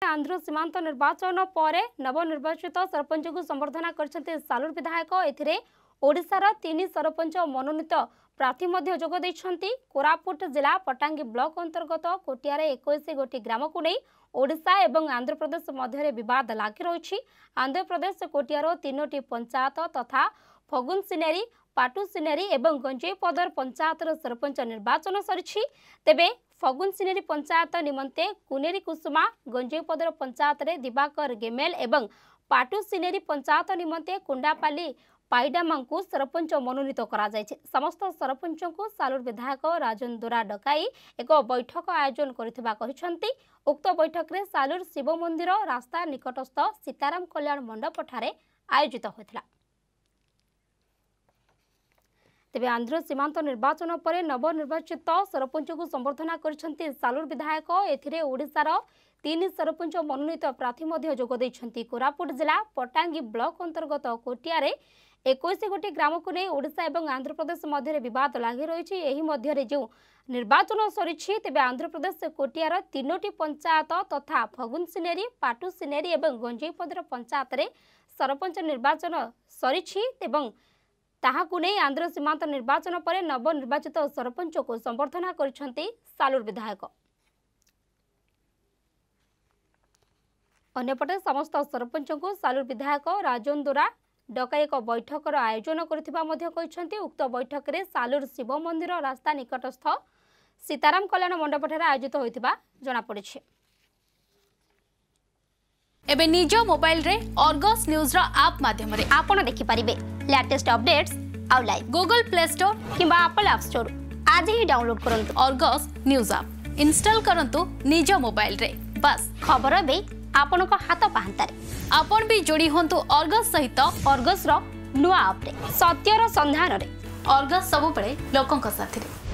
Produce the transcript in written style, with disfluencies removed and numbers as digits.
आंध्र सीमांत निर्वाचन पर नवनिर्वाचित सरपंच को संबर्धना करछन्ते सालूर विधायक। एथिरे ओडिशार 3 सरपंच मनोनीत प्रार्थी मध्य जोग दैछन्ती। कोरापुट जिला पटांगी ब्लॉक अंतर्गत कोटियार 21 गोटी ग्राम को नहीं ओडिशा एवं आंध्र प्रदेश मध्य विवाद लागी रही। आंध्र प्रदेश कोटियार 3टी पंचायत तथा फगुन सिनेरी पाटू सिनेरी एवं गंजेपदर पंचायतर सरपंच निर्वाचन सरी। तेबे फगुन सिनेरी पंचायत निमंते कुनेरी कुसुमा, गंजेपदर पंचायत रे दिवाकर गेमेल एवं पाटू सिनेरी पंचायत निमंते कुंडापाली पाइडामा को सरपंच मनोनीत करा जायछि। समस्त सरपंच को सालूर विधायक राजन दोरा डकाई एक बैठक आयोजन करथिबा कहिसंती। उक्त बैठक रे सालूर शिव मंदिर रास्ता निकटस्थ सीताराम कल्याण मंडप ठारे आयोजित होइथिला। तेबे आंध्र सीमांत निर्वाचन पर नवनिर्वाचित सरपंच को संबर्धना करछन्ती सालूर विधायक। एथिरे ओडिशार 3 सरपंच मनोनीत प्रार्थी मध्य जोग दैछन्ती। कोरापुट जिला पटांगी ब्लॉक अंतर्गत कोटियारे 21 गोटी ग्राम को नहीं ओडिशा एवं आंध्र प्रदेश मध्य विवाद लागी रही। एही मध्य जो निर्वाचन सरी तेबे आंध्र प्रदेश कोटियार 3टी पंचायत तथा फगुन सिनेरी, पाटू सिनेरी एवं गंजेपदर पंचायत रे सरपंच निर्वाचन सरी तेबं ताहाकु नहीं आंध्र सीमांत निर्वाचन पर नवनिर्वाचित सरपंच को संबर्धना करछन्ती सालूर विधायक। अन्यपटे समस्त सरपंच को सालूर विधायक राजन दोरा डकाई एक बैठकर आयोजन करथिबा मध्य कहिसंती। उक्त बैठक रे सालूर शिव मंदिर रास्ता निकटस्थ सीताराम कल्याण मंडप ठारे आयोजित होइथिबा जणा पड़िछि। एबे निज मोबाइल रे अर्गस न्यूज रा ऐप माध्यम रे आपण देखि परिबे लेटेस्ट अपडेट्स आउ लाइव गूगल प्ले स्टोर किंबा एप्पल ऐप स्टोर आज ही डाउनलोड करंतु अर्गस न्यूज ऐप इंस्टॉल करंतु निज मोबाइल रे। बस खबर बे आपण को हाथ पाहंतारे आपण भी जोड़ी होंतु अर्गस सहित अर्गस रो नुआ ऐप रे सत्यर संधान रे अर्गस सब पड़े लोकन का साथी रे।